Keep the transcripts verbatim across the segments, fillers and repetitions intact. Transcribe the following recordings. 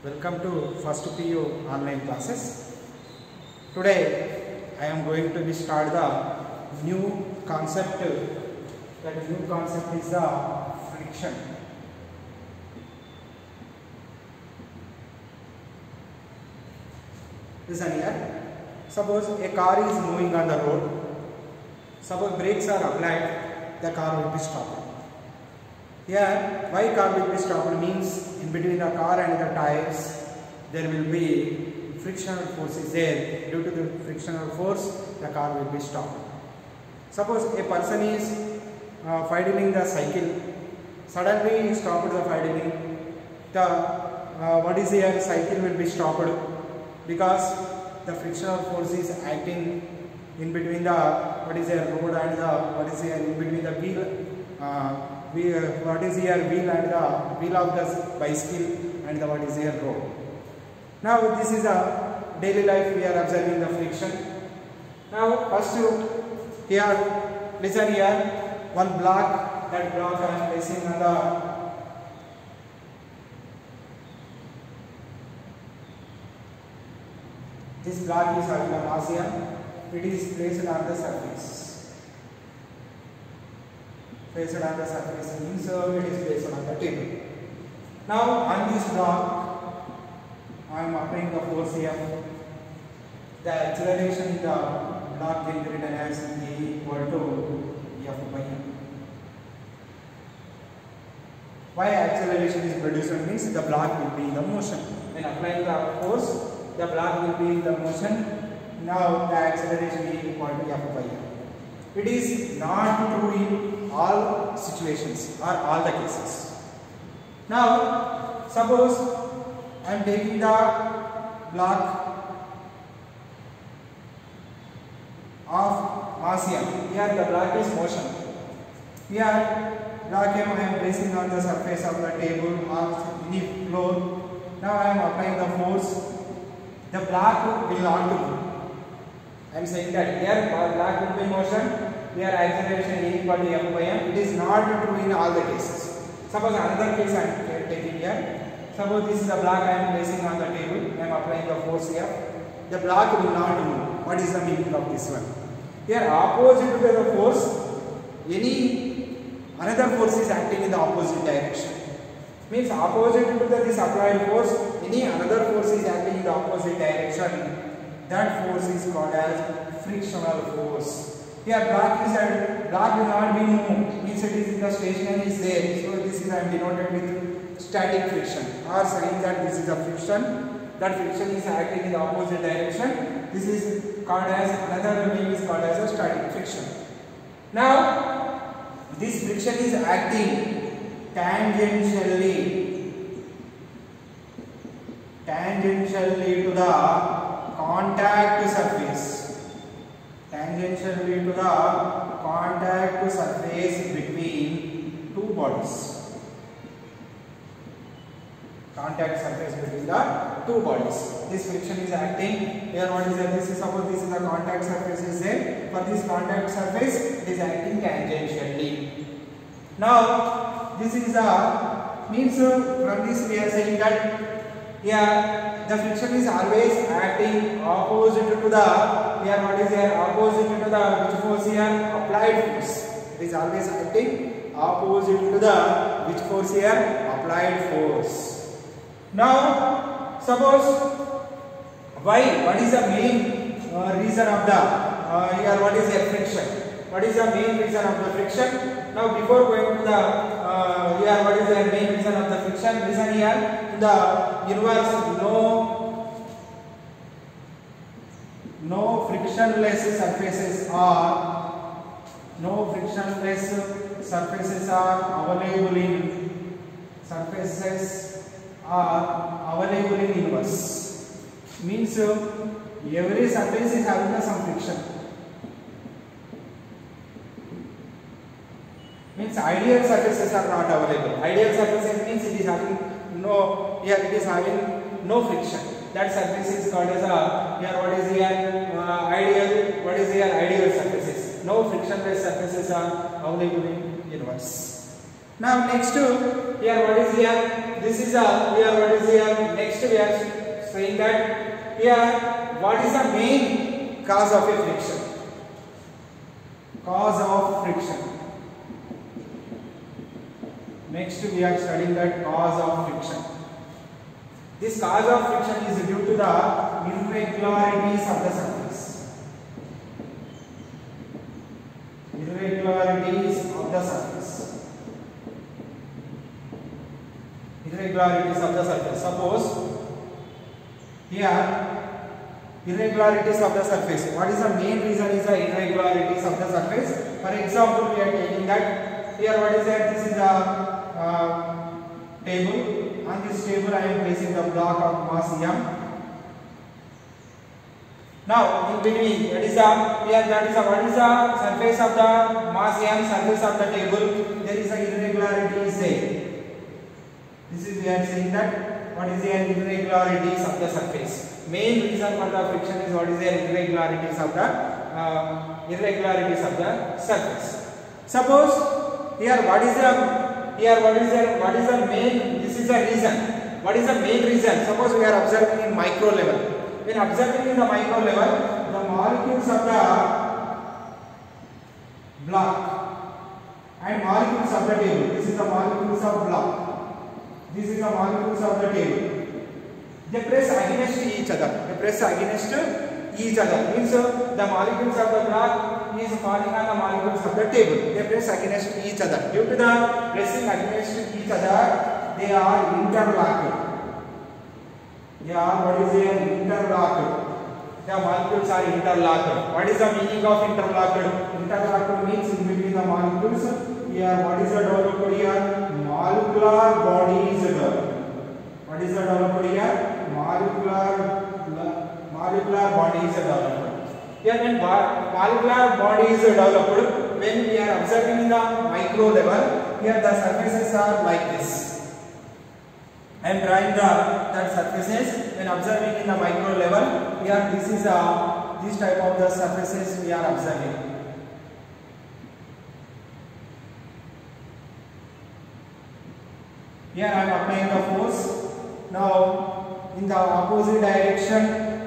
Welcome to first P U online classes. Today I am going to be start the new concept. That new concept is the friction. Listen here. Suppose a car is moving on the road. Suppose brakes are applied, the car will be stopped. Here, why car will be stopped means in between the car and the tires there will be frictional force is there. Due to the frictional force, the car will be stopped. Suppose a person is uh, fighting the cycle, suddenly he stopped the fighting. The uh, what is here cycle will be stopped because the frictional force is acting in between the what is here road and the what is here in between the wheel. Uh, We, uh, what is here wheel and the wheel of the bicycle and the what is here road. Now this is a daily life we are observing the friction. Now first you here listen here one block, that block I am placing on the this block is having a mass here. It is placed on the surface. Placed on the surface means uh, it is placed on the table. Now on this block I am applying the force here. The acceleration in the block will be written as E equal to F by M. Why acceleration is produced means the block will be in the motion. When applying the force, the block will be in the motion. Now the acceleration is equal to F by M. It is not true in all situations or all the cases. Now suppose I am taking the block of mass here. Here the block is motion. Here block I am placing on the surface of the table or any floor. Now I am applying the force. The block will not move. I am saying that here block will be motion. Here acceleration is equal to F by M. It is not true in all the cases. Suppose another case I am taking here. Suppose this is the block I am placing on the table. I am applying the force here. The block will not move. What is the meaning of this one? Here opposite to the force, any another force is acting in the opposite direction. Means opposite to the this applied force, any another force is acting in the opposite direction. That force is called as frictional force. Here block is at block will not be moved, means it is in the stationary is there. So this is I am denoted with static friction or saying that this is a friction. That friction is acting in the opposite direction. This is called as another name is called as a static friction. Now this friction is acting tangentially tangentially to the contact surface. Tangentially to the contact surface between two bodies. Contact surface between the two bodies. This friction is acting. Here what is that? This is suppose this is the contact surface is there. For this contact surface, it is acting tangentially. Now this is the means uh, from this we are saying that here the friction is always acting opposite to the here what is here opposite to the which force here applied force. It is always acting opposite to the which force here applied force. Now suppose why what is the main uh, reason of the uh, here what is here friction? What is the main reason of the friction? Now before going to the uh, here what is the main reason of the friction? Listen here, in the universe no no frictionless surfaces are no frictionless surfaces are available in surfaces are available in universe. Means uh, every surface is having some friction. Means ideal surfaces are not available. Ideal surfaces means it is having no here it is having no friction. That surface is called as a here what is here uh, ideal what is here ideal surfaces. No frictionless surfaces are available in universe. Now next to here what is here? This is a here what is here? Next we are saying that here what is the main cause of a friction? Cause of friction. Next we are studying that cause of friction. This cause of friction is due to the irregularities of the surface. Irregularities of the surface. Irregularities of the surface. Suppose here irregularities of the surface. What is the main reason is the irregularities of the surface? For example, we are taking that here what is that? This is the uh, table. On this table I am placing the block of mass m. Now in between that is the here that is the what is the surface of the mass m, surface of the table, there is a irregularity is there. This is we are saying that what is the irregularities of the surface. Main reason for the friction is what is the irregularities of the uh, irregularities of the surface. Suppose here what is the here what is the what is the main, this is the reason. What is the main reason? Suppose we are observing in micro level. When observing in the micro level, the molecules of the block and molecules of the table. This is the molecules of block. This is the molecules of the table. They press against each other. They press against each other. Means uh, the molecules of the block is falling on the molecules of the table. They press against each other. Due to the pressing against each other, they are interlocked. They are what is a interlocked. The molecules are interlocked. What is the meaning of interlocked? Interlocked means in between the molecules. Here, what is the developed here? Molecular body is developed. What is the developed here? Molecular molecular body is developed. Here, when molecular body is developed, when we are observing in the micro level, here the surfaces are like this. I am drawing the that surfaces when observing in the micro level. Here, this is a this type of the surfaces we are observing. Here I am applying the force. Now in the opposite direction,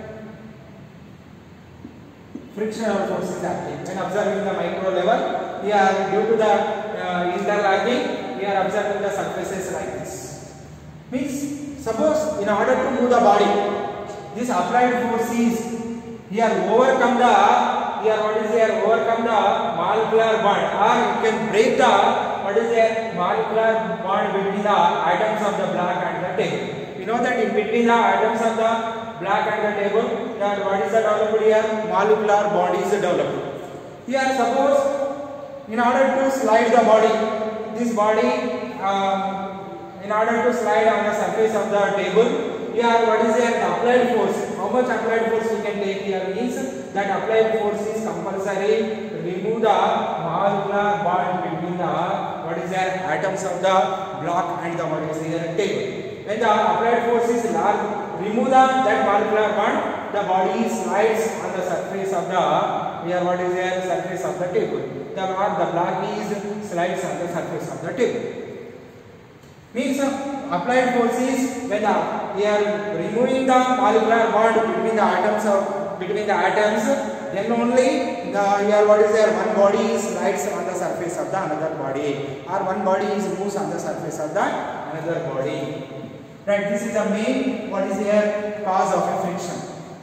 frictional force is acting. When observing the micro level, here due to the uh, interlocking, we are observing the surfaces like this. Means suppose in order to move the body, this applied force is here overcome the here what is here overcome the molecular bond, or you can break the what is there molecular bond between the atoms of the block and the table. You know that in between the atoms of the block and the table, that what is the developed here? Molecular bond is developed. Here suppose in order to slide the body, this body uh, in order to slide on the surface of the table, here what is there? The applied force. How much applied force we can take here means that applied force is compulsory. Remove the molecular bond between the what is there atoms of the block and the what is there table. When the applied force is large, remove the that molecular bond, the body slides on the surface of the here what is there surface of the table. The or the block is slides on the surface of the table. Means uh, applied force is when uh, we are removing the molecular bond between the atoms of between the atoms, then only the here what is there one body slides on the surface of the another body, or one body is moves on the surface of the another body. Right, this is the main what is here cause of a friction.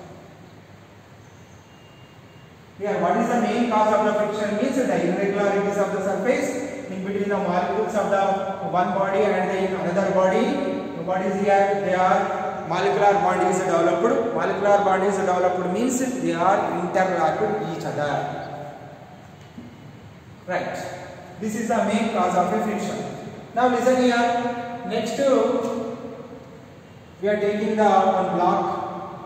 Here, what is the main cause of the friction means the irregularities of the surface in between the molecules of the one body and the another body. What is here? They are molecular bond is developed. Molecular bond is developed means they are interlocked with each other. Right. This is the main cause of a friction. Now listen here. Next to we are taking the one block.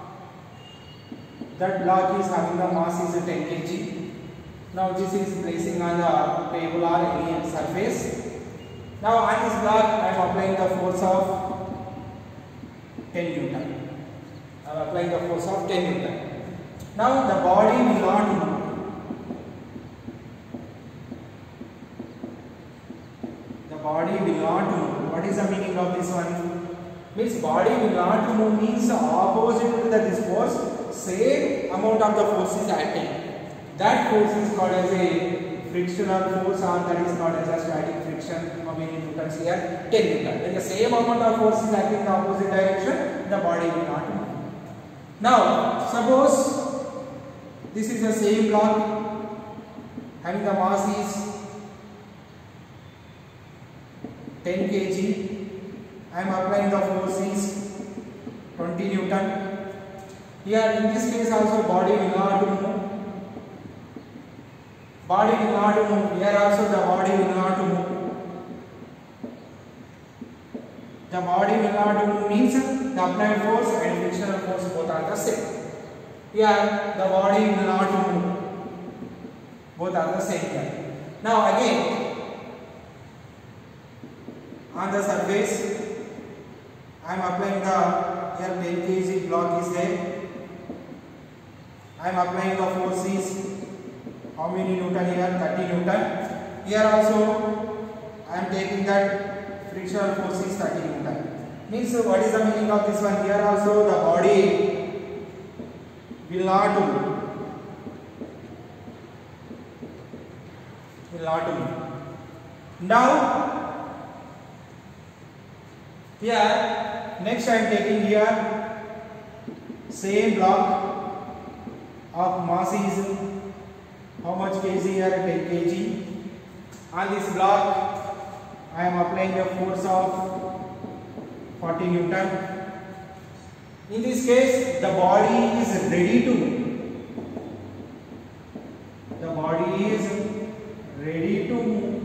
That block is having the mass is ten kilograms. Now this is placing on the table or any surface. Now on this block I am applying the force of ten newton. I am applying the force of ten newton. Now the body will not move. The body Means body will not move means opposite to the this force, same amount of the force is acting. That force is called as a frictional force, or that is called as a static friction. How many newtons here? ten newton. When the same amount of force is acting in the opposite direction, the body will not move. Now suppose this is the same block having the mass is ten kilograms. I am applying the force is twenty newton. Here in this case also body will not move. Body will not move. Here also the body will not move. The body will not move means the applied force and frictional force both are the same. Here the body will not move. Both are the same here. Now again on the surface I am applying the here ten kilograms block is there. I am applying the force is how many newton here? thirty newton. Here also I am taking that frictional force is thirty newton. Means what is the meaning of this one? Here also the body will not move. Will not move. Now here next I am taking here same block of mass is how much kg here? ten kilograms. On this block I am applying a force of forty newton. In this case the body is ready to move. The body is ready to move.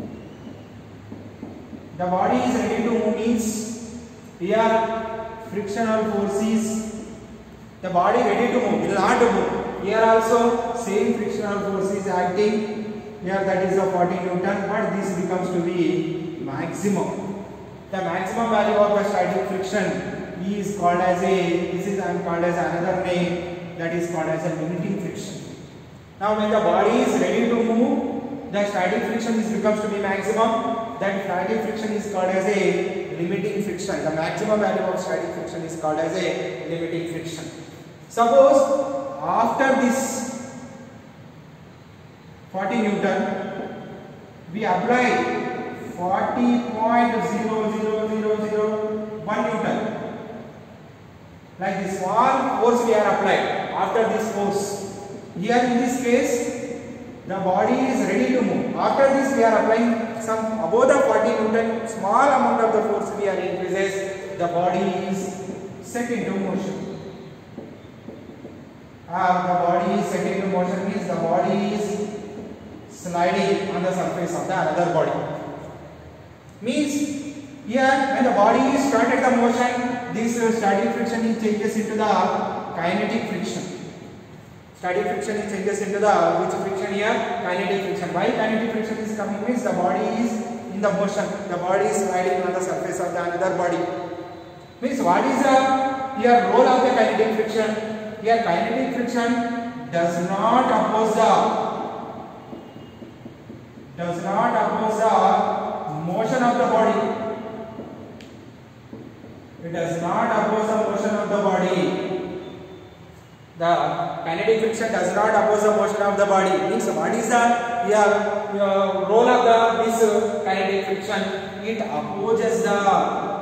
The body is ready to move means here frictional forces, the body ready to move, will not move. Here also same frictional force is acting. Here that is a forty newton, but this becomes to be maximum. The maximum value of the static friction is called as a, this is called as another name, that is called as a limiting friction. Now when the body is ready to move, the static friction is becomes to be maximum. That static friction is called as a limiting friction. The maximum value of static friction is called as a limiting friction. Suppose after this forty newton we apply forty point zero zero zero zero one newton. Like this small force we are applied after this force. Here in this case the body is ready to move. After this we are applying some above the forty newton small amount of the force we are increases, the body is set into motion. Ah, the body is set into motion means the body is sliding on the surface of the another body. Means here when the body is started the motion, this uh, static friction is changes into the kinetic friction. Static friction is changes into the which friction here? Kinetic friction. Why kinetic friction is coming means the body is in the motion. The body is sliding on the surface of the another body. Means what is the here role of the kinetic friction? Here kinetic friction does not oppose the does not oppose the motion of the body. It does not oppose the motion of the body. The kinetic friction does not oppose the motion of the body. Means what is the yeah, uh, role of the this uh, kinetic friction? It opposes the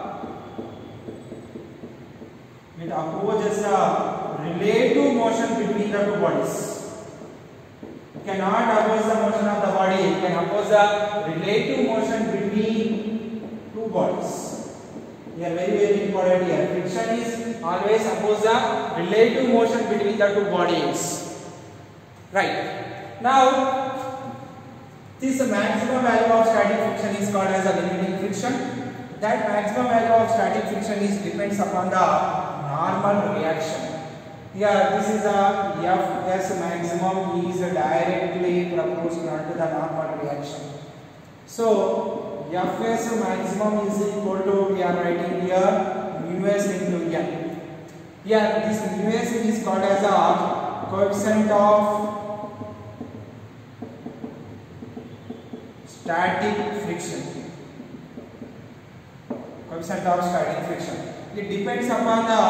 it opposes the relative motion between the two bodies. It cannot oppose the motion of the body. It can oppose the relative motion between two bodies. Here very very important here. Friction is always oppose the relative motion between the two bodies. Right. Now this maximum value of static friction is called as a limiting friction. That maximum value of static friction is depends upon the normal reaction. Here this is a Fs maximum is directly proportional to the normal reaction. So Fs maximum is equal to, we are writing here mu s into n. Here this mu s is called as a coefficient of static friction. Coefficient of static friction. it depends upon the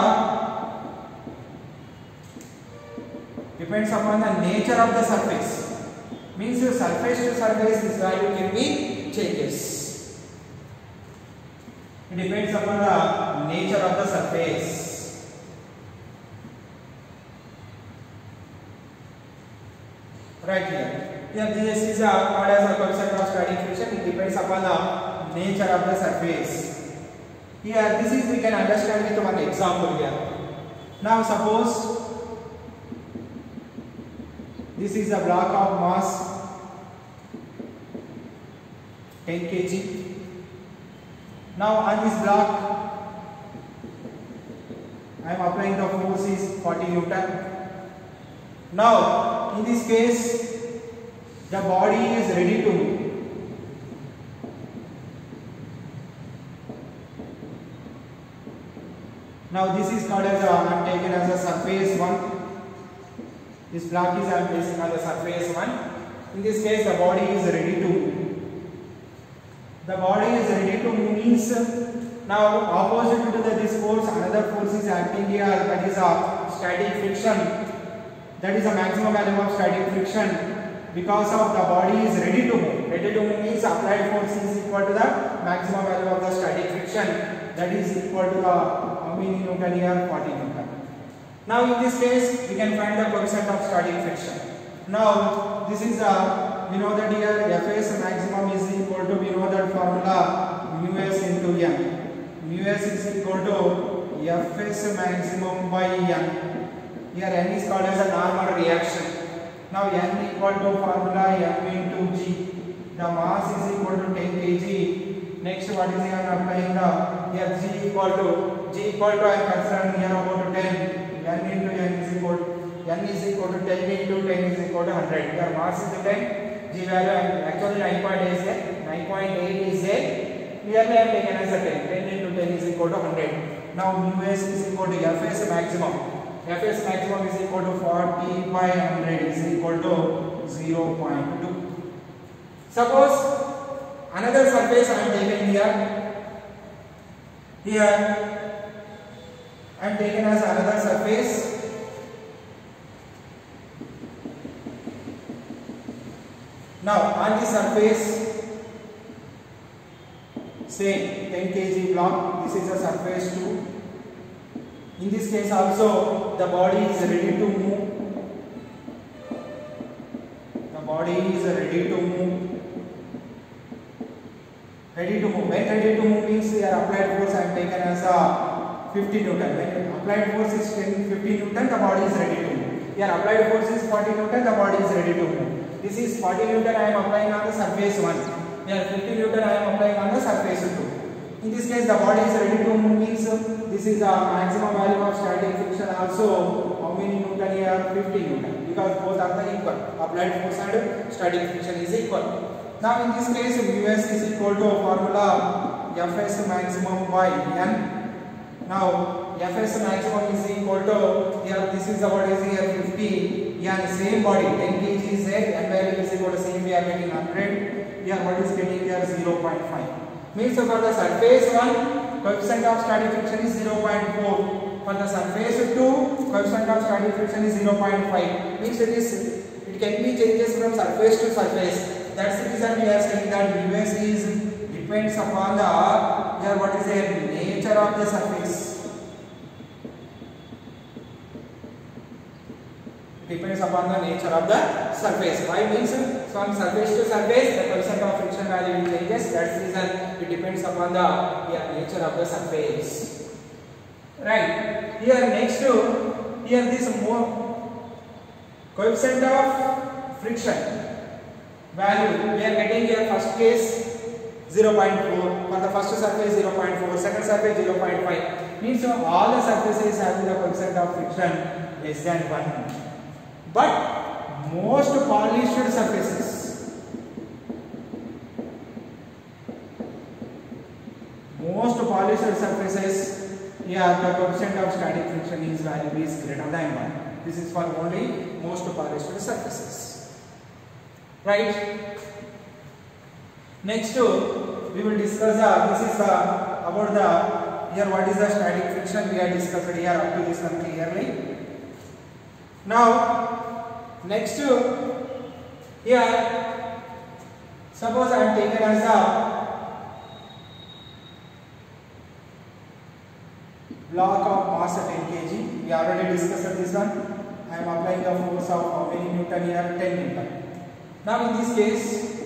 depends upon the nature of the surface. Means the surface to surface this value can be changes. It depends upon the nature of the surface. Right here. Here this is a called as a coefficient of static friction. It depends upon the nature of the surface. Here this is we can understand with one example here. Now suppose this is a block of mass ten kilograms. Now on this block I am applying the force is forty newton. Now in this case the body is ready to move. Now this is called as a, I am taken as a surface one. This block is I am placing on the surface one. In this case the body is ready to move. The body is ready to move means now opposite to the, this force another force is acting here, that is a static friction. That is the maximum value of static friction. Because of the body is ready to move. Ready to move means applied force is equal to the maximum value of the static friction. That is equal to the how many newton here? forty newton. Now in this case we can find the coefficient of static friction. Now this is a, we know that here Fs maximum is equal to, we know that formula mu s into n. Mu s is equal to Fs maximum by n. Here n is called as a normal reaction. Now n equal to formula m into g. The mass is equal to ten kilograms. Next what is here I am applying the here g equal to g equal to I am considering here about ten. N into n is equal to n is equal to ten into ten is equal to one hundred. Here mass is ten. G value actually nine point eight is there. nine point eight is there. Clearly I am taken as a ten. ten into ten is equal to one hundred. Now mu s is equal to Fs maximum. Fs maximum is equal to forty by one hundred is equal to zero point two. Suppose another surface I am taking here. Here I am taken as another surface. Now on the surface, say ten kilograms block. This is a surface two. In this case also the body is ready to move. The body is ready to move. Ready to move. When ready to move means here applied force I am taken as a fifty newton. When applied force is ten, fifty newton, the body is ready to move. Here applied force is forty newton, the body is ready to move. This is forty newton I am applying on the surface one. Here fifty newton I am applying on the surface two. In this case the body is ready to move means this is the maximum value of static friction also. How many newton here? fifty newton. Because both are the equal. Applied force and static friction is equal. Now in this case mu s is equal to formula Fs maximum by n. Now Fs maximum is equal to, here this is the what is here fifty. Here same body ten kilograms is there. N value is equal to same we are getting one hundred. Here what is getting here zero point five. Means for the surface one coefficient of static friction is zero point four. For the surface two coefficient of static friction is zero point five. Means it is it can be changes from surface to surface. That's the reason we are saying that mu s is depends upon the here what is the nature of the surface. Depends upon the nature of the surface. Why means from surface to surface the coefficient of friction value changes. That's the reason it depends upon the yeah, nature of the surface. Right. Here next to here this more coefficient of friction value we are getting here first case zero point four, for the first surface zero point four, second surface zero point five. Means all the surfaces having the coefficient of friction less than one. But most polished surfaces, most polished surfaces, yeah, the coefficient of static friction is value is greater than one. This is for only most polished surfaces. Right? Next, we will discuss uh, this is uh, about the here what is the static friction we have discussed here up to this one clearly. Now next here suppose I am taken as a block of mass ten kilograms. We already discussed this one. I am applying the force of how many Newton here? ten Newton. Now in this case,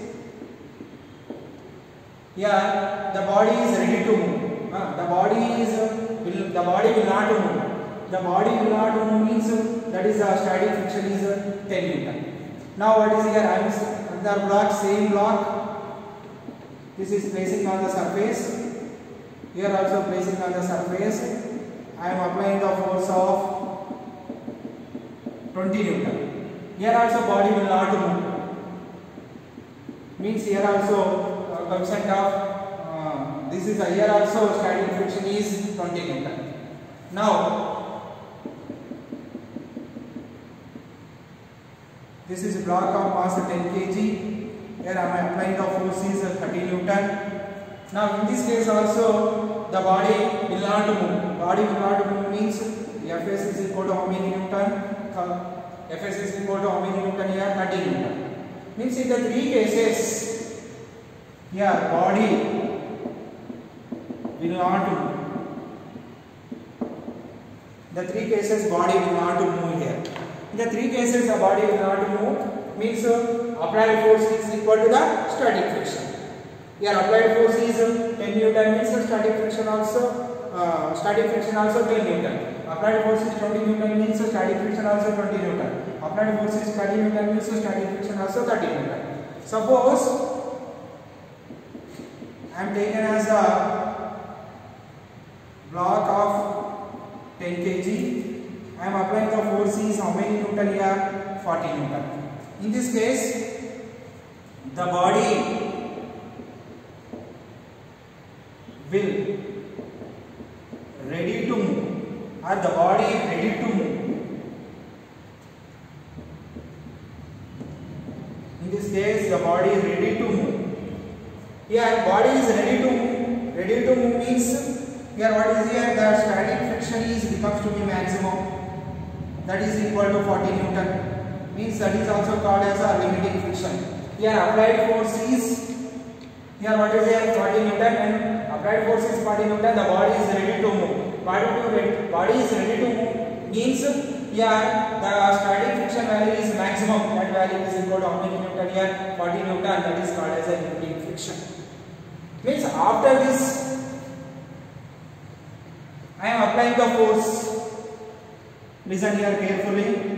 here the body is ready to move. Uh, the body is will the body will not move. The body will not move means that is the static friction is ten Newton. Now what is here? I am another block, same block. This is placing on the surface. Here also placing on the surface. I am applying the force of twenty Newton. Here also body will not move. Means here also uh, coefficient of uh, this is uh, here also static friction is twenty Newton. Now this is block of mass ten kilograms. Here I am applying the force is thirty Newton. Now in this case also the body will not move. Body will not move means Fs is equal to how many Newton? Fs is equal to how many Newton here? thirty Newton. Means in the three cases here body will not move. The three cases body will not move here. In the three cases the body will not move means uh, applied force is equal to the static friction. Here applied force is ten Newton means the static friction also uh, static friction also ten Newton. Applied force is twenty Newton means the static friction also twenty Newton. Applied force is thirty Newton means the static friction also thirty Newton. Suppose I am taken as a block of ten kilograms. I am applying the force is how many Newton here? forty Newton. In this case, the body will ready to move or the body ready to move. In this case, the body is ready to move. Here, body is ready to move. Ready to move means here what is here? The static friction is becomes to be maximum. That is equal to forty Newton. Means that is also called as a limiting friction. Here applied force is here what is here? forty Newton and applied force is forty Newton. The body is ready to move. Body to ready, body is ready to move means here the static friction value is maximum. That value is equal to how many Newton here? forty Newton. That is called as a limiting friction. Means after this, I am applying the force. Listen here carefully.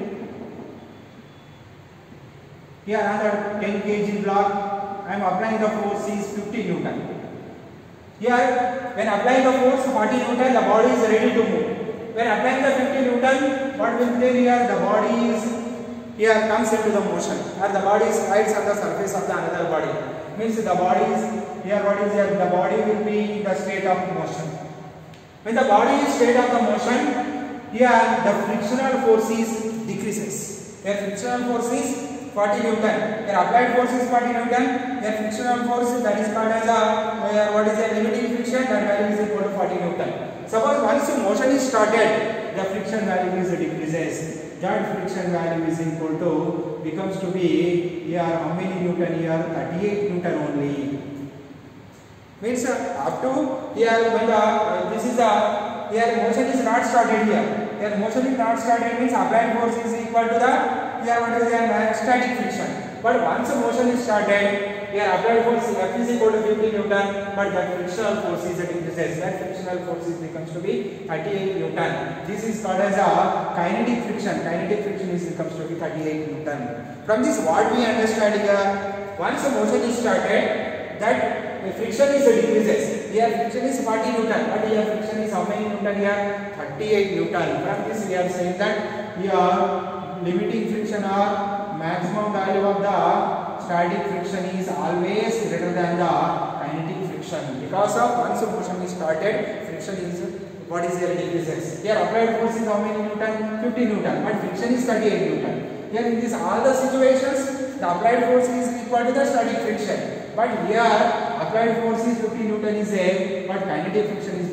Here another ten kilograms block, I am applying the force is fifty Newton. Here when applying the force forty Newton, the body is ready to move. When applying the fifty Newton, what will be here? The body is here comes into the motion, or the body slides on the surface of the another body. Means the body is here. What is here? The body will be in the state of motion. When the body is state of the motion, here the frictional force is decreases. Here frictional force is forty Newton. Here applied force is forty Newton. Here frictional force that is called as a here what is a limiting friction. That value is equal to forty Newton. Suppose once the motion is started, the friction value is decreases. That friction value is equal to becomes to be here how many Newton here? thirty-eight Newton only. Means uh, up to here when the uh, this is the here motion is not started here. Here motion is not started means applied force is equal to the here what is the static friction. But once the motion is started, here applied force F is equal to fifty Newton, but that frictional force is decreases. That frictional force is becomes to be thirty-eight Newton. This is called as a kinetic friction. Kinetic friction is becomes to be thirty-eight Newton. From this, what we understand here, once the motion is started, that the friction is decreases. Here friction is forty Newton, but here friction is how many Newton here? thirty-eight Newton. From this we are saying that here limiting friction or maximum value of the static friction is always greater than the kinetic friction. Because of once the motion is started, friction is what is here decreases. Here applied force is how many Newton? fifty Newton, but friction is thirty-eight Newton. Here in this all the situations, the applied force is equal to the static friction. But here applied force is fifty Newton is there, but kinetic friction is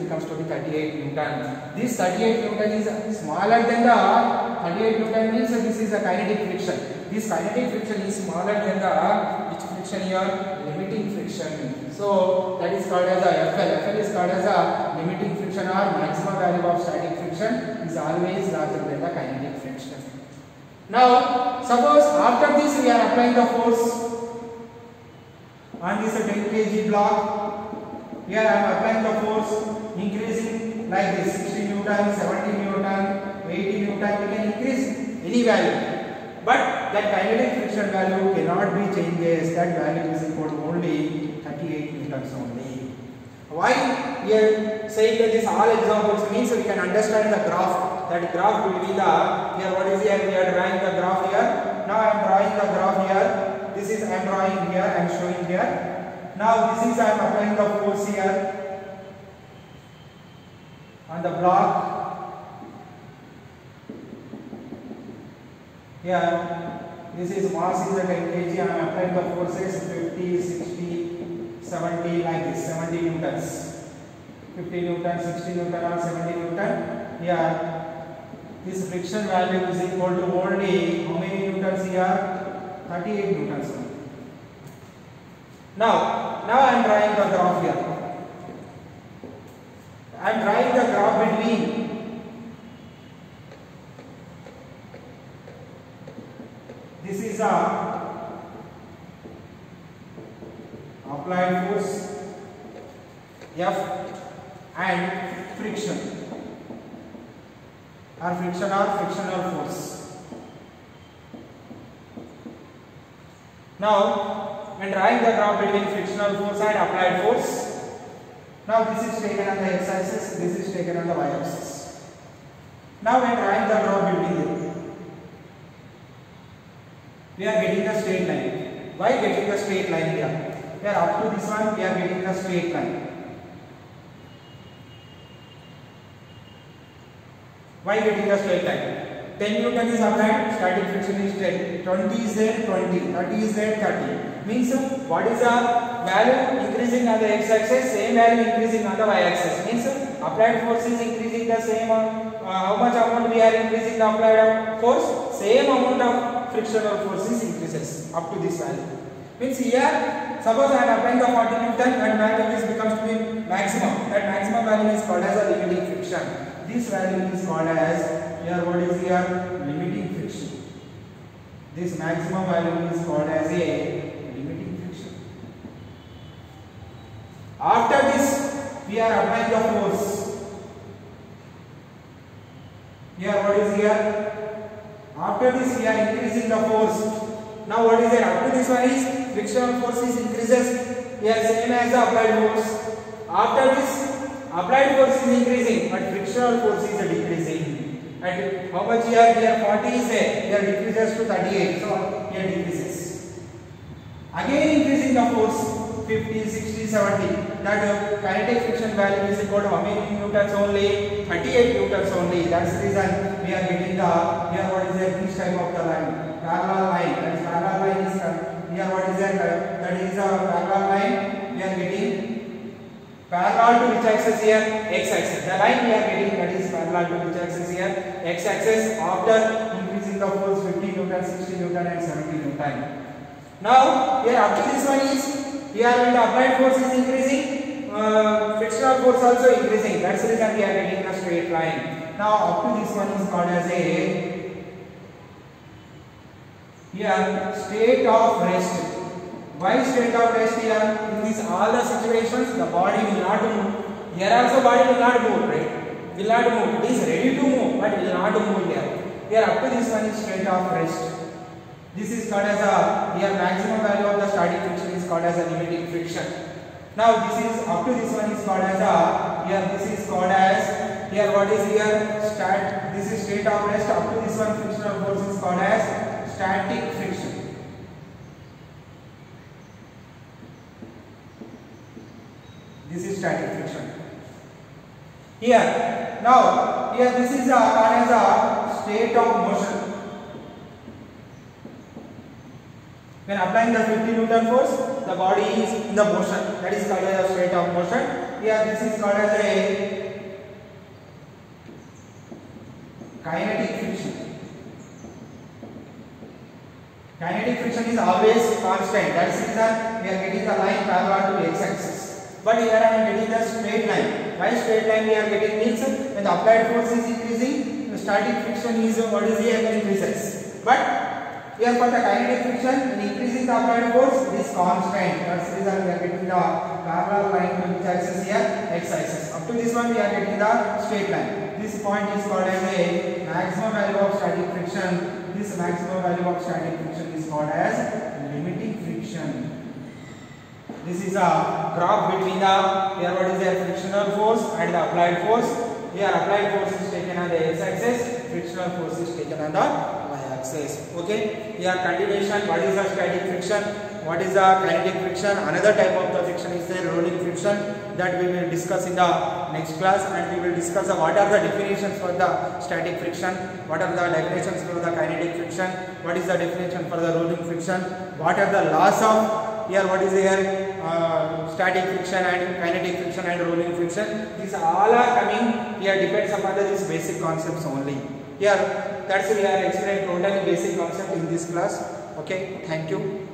becomes to be thirty-eight Newton. This thirty-eight Newton is smaller than the thirty-eight Newton means this is a kinetic friction. This kinetic friction is smaller than the which friction here? Limiting friction. So that is called as a F L. F L is called as a limiting friction or maximum value of static friction is always larger than the kinetic friction. Now suppose after this we are applying the force on this ten kilogram block. Here I am applying the force increasing like this sixty Newton, seventy Newton, eighty Newton. We can increase any value, but that kinetic friction value cannot be changed. That value is equal to only thirty-eight Newtons only. Why we are saying that this all examples means we can understand the graph. That graph will be the here what is here we are drawing the graph here. Now I am drawing the graph here. This is I am drawing here, I am showing here. Now this is I am applying the force here on the block. Here, this is mass is at ten kilograms. I am applying the forces fifty, sixty, seventy like this, seventy newtons. fifty newton, sixty newton or seventy newton. Here, this friction value is equal to only how many newtons here? thirty-eight newtons. Now, now I am drawing the graph here. I am drawing the graph between this is a applied force F and friction or friction or frictional force. Now, when drawing the graph between frictional force and applied force, now this is taken on the x-axis, this is taken on the y-axis. Now, when drawing the graph between them, we are getting the straight line. Why getting the straight line here? Here up to this one, we are getting the straight line. Why getting the straight line? ten Newton is applied, static friction is ten, twenty is there, twenty, thirty is there, thirty. Means what is the value increasing on the x-axis, same value increasing on the y-axis. Means applied force is increasing the same, uh, how much amount we are increasing the applied force, same amount of frictional force is increases up to this value. Means here, suppose I am applying the forty Newton and value is becomes to be maximum. That maximum value is called as a limiting friction. This value is called as here what is here limiting friction. This maximum value is called as a limiting friction. After this we are applying the force. Here what is here? After this we are increasing the force. Now what is there? Up to this one is frictional force is increases. Here same as the applied force. After this applied force is increasing, but frictional force is decreasing. And how much here? Here forty is there. Here decreases to thirty-eight. So here decreases. Again increasing the force fifty, sixty, seventy. That uh, kinetic friction value is equal to how many newtons only? thirty-eight newtons only. That's the reason we are getting the here what is there? This type of the line, parallel line. That is parallel line is here what is there? That is a parallel line. We are getting parallel to which axis here? X-axis. The line we are getting that is parallel to which axis here? X-axis after increasing the force fifty Newton, sixty Newton and seventy Newton. Now here after this one is here when the applied force is increasing, uh, frictional force also increasing. That's the reason we are getting a straight line. Now up to this one is called as a here state of rest. Why state of rest here? In these all the situations, the body will not move. Here also body will not move, right? Will not move. It is ready to move, but will not move here. Here up to this one is state of rest. This is called as a here maximum value of the static friction is called as a limiting friction. Now this is up to this one is called as a here this is called as here what is here stat. This is state of rest. Up to this one frictional force is called as static friction. This is static friction. Here, now, here this is a, called as a state of motion. When applying the fifty Newton force, the body is in the motion. That is called as a state of motion. here this is called as a kinetic friction. Kinetic friction is always constant. That is the reason we are getting the line parallel to x-axis. But here I am getting the straight line. Why straight line we are getting means when the applied force is increasing, the static friction is what is here increases. But here for the kinetic friction, when increasing the applied force, it is constant. That's the reason we are getting the parallel line to which axis here, x-axis. Up to this one we are getting the straight line. This point is called as a maximum value of static friction. This maximum value of static friction is called as limiting friction. This is a graph between the here what is the frictional force and the applied force. Here applied force is taken on the x-axis, frictional force is taken on the y-axis. Okay. Here continuation. What is the static friction? What is the kinetic friction? Another type of the friction is the rolling friction that we will discuss in the next class, and we will discuss what are the definitions for the static friction, what are the definitions for the kinetic friction, what is the definition for the rolling friction, what are the laws of here what is here uh, static friction and kinetic friction and rolling friction. These all are coming here depends upon the, these basic concepts only. Here that's we are explaining totally basic concept in this class. Okay, thank you.